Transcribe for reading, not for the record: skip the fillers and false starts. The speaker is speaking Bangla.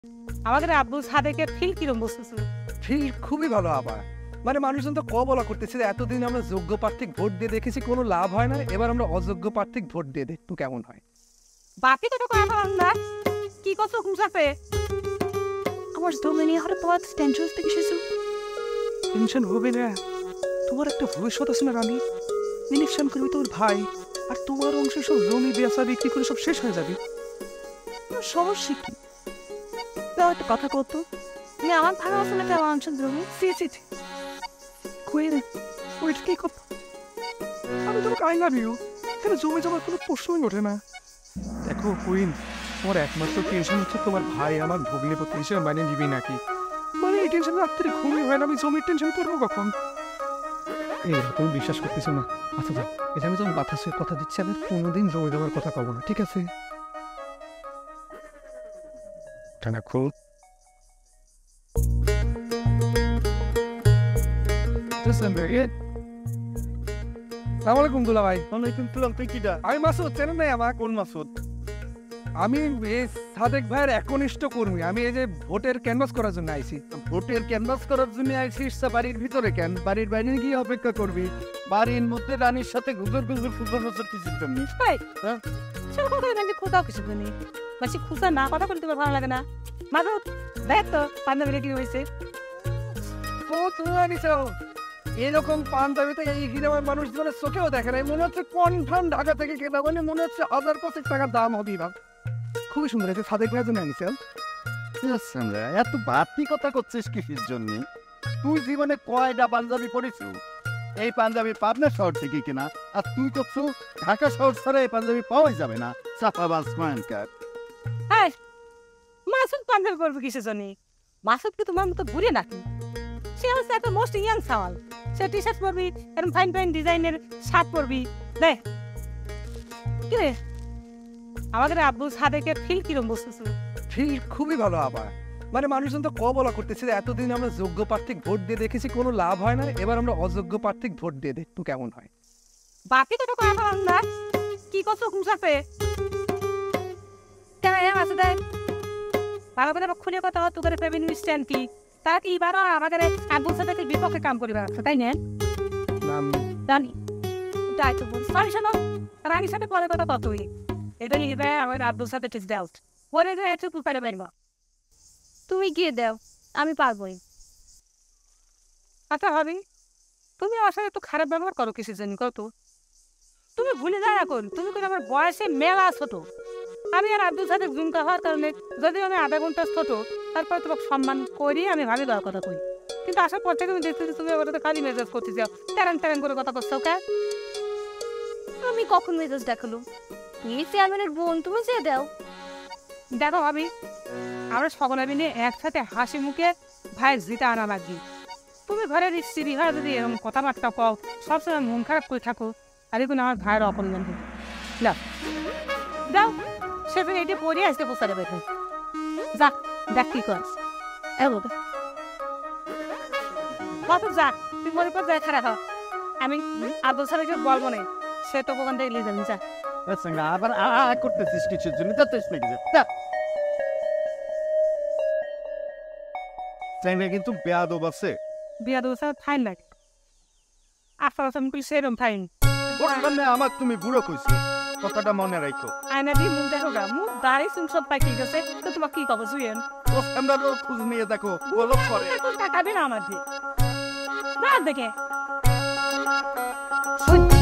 আমাদের আব্দুল সাদেকের ফিল কিরম বুঝতেছো? ফিল খুবই ভালো আবার। মানে মানুষজন তো বলা করতেছে যে এতদিন আমরা যোগ্য প্রার্থী ভোট দিয়ে দেখেছি কোনো লাভ হয় না, এবার আমরা অযোগ্য প্রার্থী ভোট দিয়ে দেখতো কেমন হয়। বাকি তো কথা বলেন না, কি করছো খুঁজাতে? আমার জমি নিয়ে হঠাৎ তোমার টেনশন থেকে এসেছো। টেনশন হবে না, তোমার একটা ভবিষ্যৎ আছে না রানী। ইলেকশন করবি তোর ভাই, আর তোমার অংশ সব জমি বেচা বিক্রি করে সব শেষ হয়ে যাবে। সমস্যা কি? তাও একটা কথা কত, তুমি আমার ভালো আছে না আমার অঞ্চল জমি ওইটা কি কথা? আমি তোমাকে আই লাভ ইউ, এখানে জমি জমার কোনো প্রশ্নই ওঠে না। দেখো কুইন, তোমার একমাত্র টেনশন হচ্ছে তোমার ভাই আমার ভুগলে প্রতি হিসেবে মানে নিবি নাকি। মানে এই টেনশন রাত্রে ঘুমিয়ে হয় না, আমি জমির টেনশন করবো কখন? তুমি বিশ্বাস করতেছো না? আচ্ছা যাও, এটা আমি তোমার বাতাসের কথা দিচ্ছি, আমি কোনোদিন জমি জমার কথা কব না, ঠিক আছে? খুব আমি মাসুদ, চেনেন নাই আমার? কোন মাসুদ? আমি সাদেক ভাইয়ের একনিষ্ঠ কর্মী। আমি এই যে ভোটের ক্যানভাস করার জন্য আইছি। ভোটের ক্যানভাস করার জন্য আইছিস? বাড়ির ভিতরে কেন? বাড়ির বাইরে গিয়ে অপেক্ষা করবি? বাড়ির মধ্যে রানীর সাথে গুজর কিছুর জন্য? হ্যাঁ, সব কথা নাকি খোঁজাও কিছু নেই। মাসি খুঁজা না কথা বলতে তোমার ভালো লাগে না? মাধব দেখ তো পাঞ্জাবিটা কি হয়েছে। এরকম পাঞ্জাবিতে এই গ্রামের মানুষ জীবনে চোখেও দেখে নাই, মনে হচ্ছে কনফার্ম ঢাকা থেকে কেনা, মানে মনে হচ্ছে 1000 টাকার দাম হবে। খুবই সুন্দর হয়েছে, সাদেক ভাইয়ের জন্য আনিছে। এত বাড়তি কথা করছিস কিসের জন্য? তুই জীবনে কয়টা পাঞ্জাবি পরেছিস? এই পাঞ্জাবি পাবনা শহর থেকে কেনা, আর তুই করছো ঢাকা শহর ছাড়া এই পাঞ্জাবি পাওয়াই যাবে না। চাপাবাজ মানকার। মাসুদ পাঞ্জাবি পরবে কিসের জন্য? মাসুদ কি তোমার মতো ঘুরে নাকি? সে হচ্ছে একটা মোস্ট ইয়াং সাওয়াল। সে টি শার্ট পরবি, এরকম ফাইন ফাইন ডিজাইনের শার্ট পরবি। দেখ কি রে, আমাদের আব্দুল সাদেকের ফিল কিরম বুঝতেছো? ফিল খুবই ভালো আবার। মানে মানুষজন তো বলা করতেছে যে এতদিন আমরা যোগ্য প্রার্থী ভোট দিয়ে দেখেছি কোনো লাভ হয় না, এবার আমরা অযোগ্য প্রার্থী ভোট দিয়ে দেখতো কেমন হয়। বাকি তো কথা বলেন না, কি করছো খুঁজাতে? কেমন আছে দেখ ভালো করে খুলে কথা, তোদের ফ্যামিলি স্ট্যান্ড কি? তারা কি এবারও আমাদের আব্দুল সাদেকের বিপক্ষে কাম করিবে, তাই না? জানি তাই তো বলছি। শোনো, রানীর সাথে পরে কথা কতই এটা নিয়ে আমার আব্দুল সাথে টেস্ট ডাউট পরে একটু পারে পারবো। তুমি গিয়ে দাও, আমি পারবোই। আচ্ছা ভাবি, তুমি আমার সাথে একটু খারাপ ব্যবহার করো কিসের জন্য কত? তুমি ভুলে যাও এখন তুমি কিন্তু আমার বয়সে মেলা ছোট। আমি আর আব্দুল সাথে জুমকা হওয়ার কারণে যদিও আমি আধা ঘন্টা ছোট, তারপরে তোমাকে সম্মান করি, আমি ভাবি দেওয়ার কথা কই। কিন্তু আসার পর থেকে আমি দেখতেছি তুমি ওটা খালি মেজাজ করতে যাও, ট্যারান ট্যারান করে কথা করছো। কে? আমি কখন মেজাজ দেখালো? এই চেয়ারম্যানের বোন, তুমি চেয়ে দাও। দেখো ভাবি, আমরা সকলে মিলে একসাথে হাসি মুখে ভাইয়ের জিতা আনা লাগবে। তুমি ঘরের স্ত্রী হয় যদি এরকম কথাবার্তা কও, সবসময় মন খারাপ করে থাকো, আর এখন আমার ভাইয়ের অপমান করো না। যাও সেখানে এটি পড়ে আসতে পোষাতে বেঠো, যা দেখ কি কর। কত যা তুই মনে কর যায় খারাপ, আমি আব্দুল সাহেবকে বলবো না, সে তো ওখান থেকে নিয়ে যাবেন। যা আবার করতেছিস কিছুর জন্য? কিন্তু বেয়াদব আছে। বিয়াদব আছে ফাইন লাগে। আফটার আমি কই সেরম ফাইন আমার তুমি বুড়ো কইছো, কথাটা মনে রাখো। আয়না দিয়ে মুখ দেখো গা, মুখ দাঁড়িয়ে চুল সব পাকি গেছে, তো তোমাকে কি কব জুয়েন? ও আমরা খোঁজ নিয়ে দেখো, বলো করে টাকা দিন আমার দিয়ে দেখে